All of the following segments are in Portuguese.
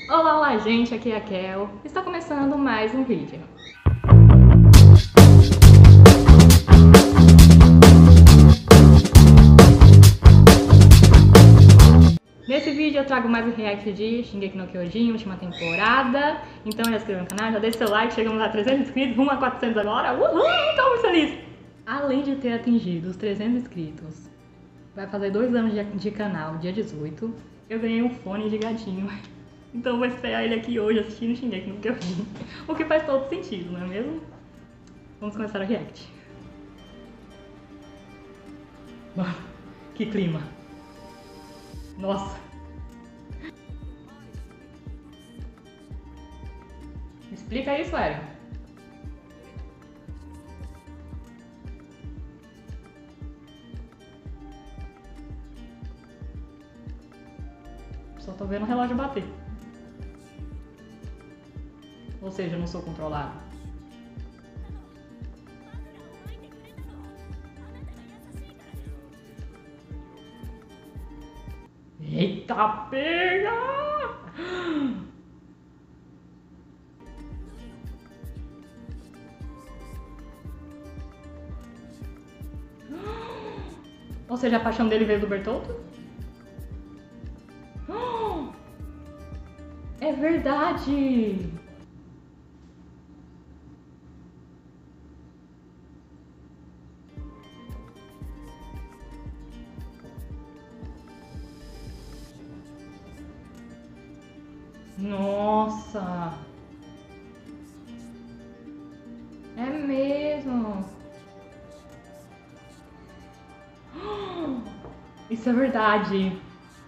Olá, olá gente, aqui é a Kel. Está começando mais um vídeo. Nesse vídeo eu trago mais um react de Shingeki no Kyojin, última temporada. Então já se inscreva no canal, já deixa seu like, chegamos a 300 inscritos, rumo a 400 agora. Uhul, estou muito feliz! Além de ter atingido os 300 inscritos, vai fazer 2 anos de canal, dia 18, eu ganhei um fone de gatinho. Então eu vou estrear ele aqui hoje assistindo Shingeki no Kyojin. O que faz todo sentido, não é mesmo? Vamos começar o react. Mano, que clima. Nossa. Explica isso, Eren. Só tô vendo o relógio bater. Ou seja, eu não sou controlado. Eita, pega! Ou seja, a paixão dele veio do Bertoldo? É verdade! Nossa! É mesmo! Isso é verdade!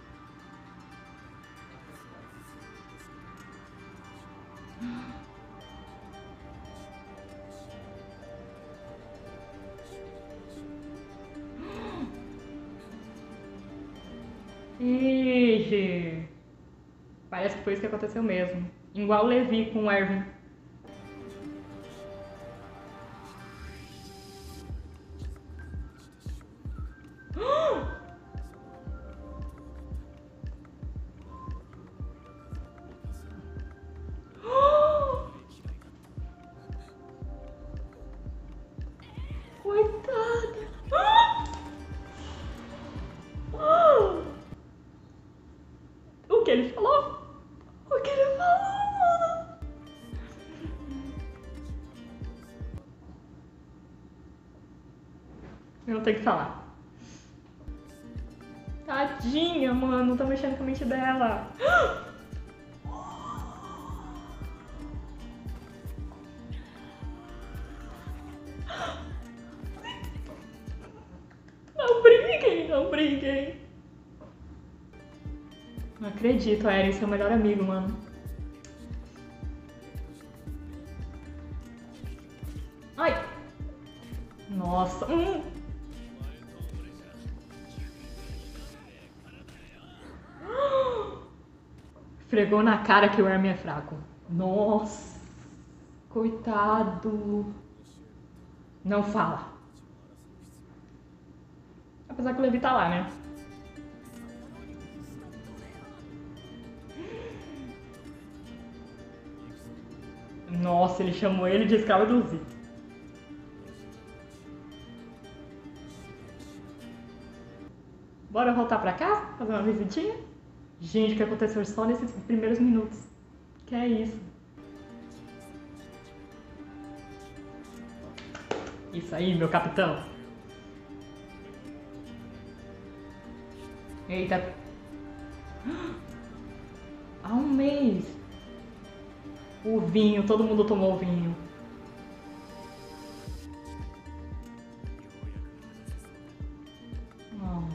Ixi! Parece que foi isso que aconteceu mesmo. Igual o Levi com o Erwin. Coitada! O que ele falou? O que ele falou, mano? Eu não tenho que falar. Tadinha, mano, tá mexendo com a mente dela. Não briguem, não briguem. Não acredito, Eren, seu melhor amigo, mano. Ai! Nossa! Esfregou na cara que o Erwin é fraco. Nossa! Coitado! Não fala. Apesar que o Levi tá lá, né? Nossa, ele chamou ele de escravo do Z. Bora voltar pra cá? Fazer uma visitinha? Gente, o que aconteceu só nesses primeiros minutos? Que é isso? Isso aí, meu capitão. Eita. Há um mês. O vinho, todo mundo tomou o vinho. Oh.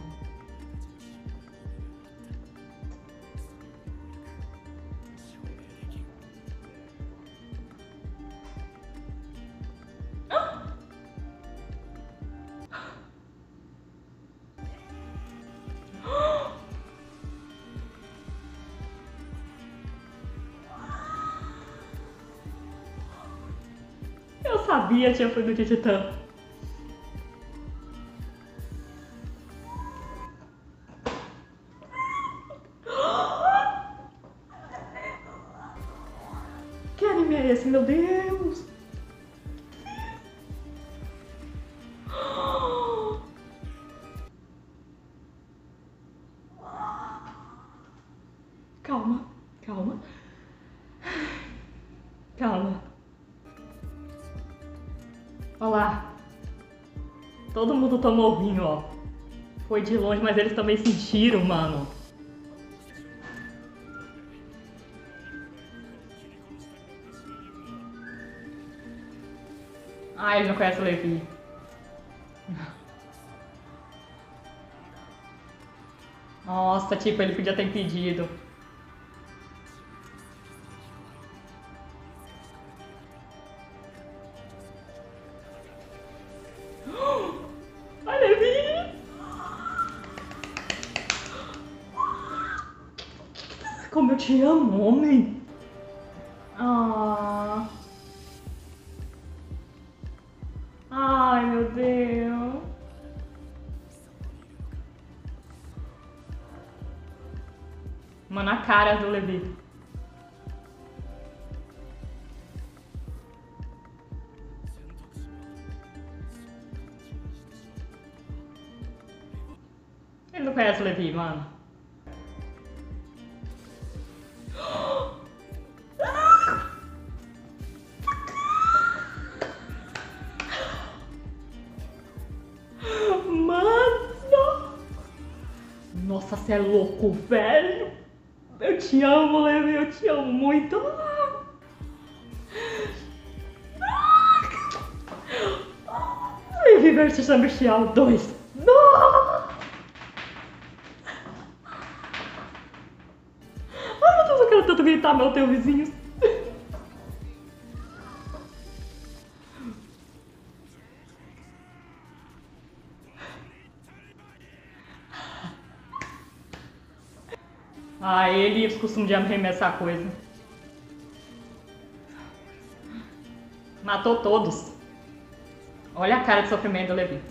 Eu sabia, tinha fundo de titã. lá. Todo mundo tomou vinho, ó. Foi de longe, mas eles também sentiram, mano. Ah, ele não conhece o Levi. Nossa, tipo, ele podia ter impedido. Ai, Levi! Como eu te amo, homem! Ah. Ai, meu Deus! Mano, a cara do Levi. Ele não conhece o Levi, mano. Mano! Nossa, você é louco, velho! Eu te amo, Levi, eu te amo muito! Levi vs Celestial 2. Não! Ai, meu Deus, eu quero tanto gritar, meu Deus, vizinhos. Ah, eles costumam de arremessar coisa. Matou todos. Olha a cara de sofrimento do Levi.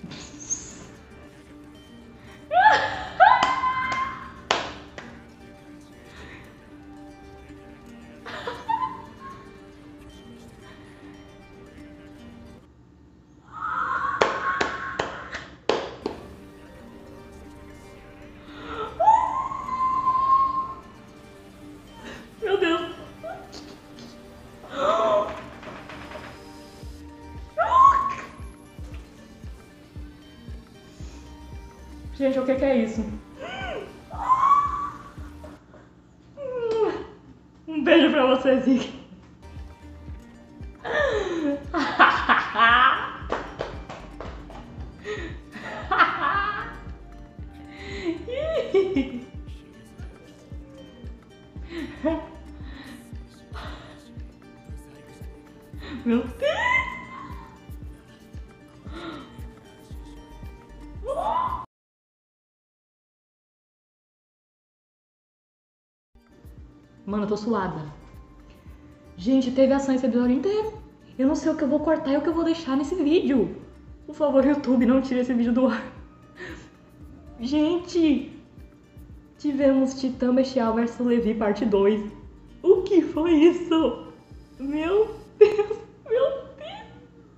Meu Deus. Gente, o que é isso? Um beijo pra você, Zig. Meu Deus! Mano, eu tô suada. Gente, teve ação esse episódio inteiro. Eu não sei o que eu vou cortar e o que eu vou deixar nesse vídeo. Por favor, YouTube, não tire esse vídeo do ar. Gente! Tivemos Titã Bestial vs Levi parte 2. O que foi isso? Meu Deus! Meu Deus!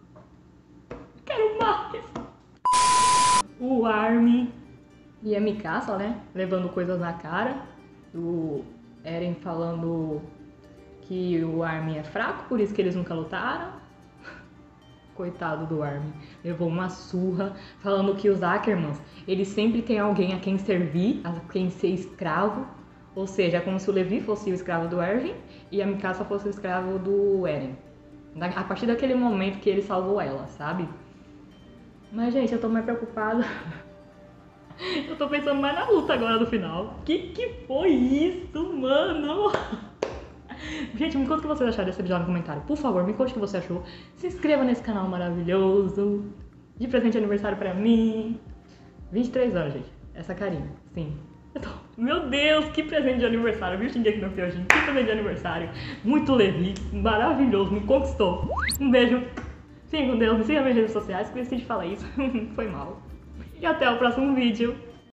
Quero mais! O Armin e a Mikasa, né? Levando coisas na cara. O Eren falando que o Armin é fraco, por isso que eles nunca lutaram. Coitado do Armin. Levou uma surra, falando que os Ackermans, eles sempre têm alguém a quem servir, a quem ser escravo. Ou seja, é como se o Levi fosse o escravo do Erwin e a Mikasa fosse o escravo do Eren. A partir daquele momento que ele salvou ela, sabe? Mas, gente, eu tô mais preocupada. Eu tô pensando mais na luta agora do final. Que foi isso, mano? Gente, me conta o que vocês acharam desse episódio no comentário. Por favor, me conte o que você achou. Se inscreva nesse canal maravilhoso. De presente de aniversário pra mim. 23 anos, gente. Essa carinha, sim. Meu Deus, que presente de aniversário. Viu, Shingeki no Kyojin? Que presente de aniversário. Muito Levi, maravilhoso, me conquistou. Um beijo. Fiquem com Deus, me siga nas redes sociais. Esqueci de falar isso. Foi mal. E até o próximo vídeo.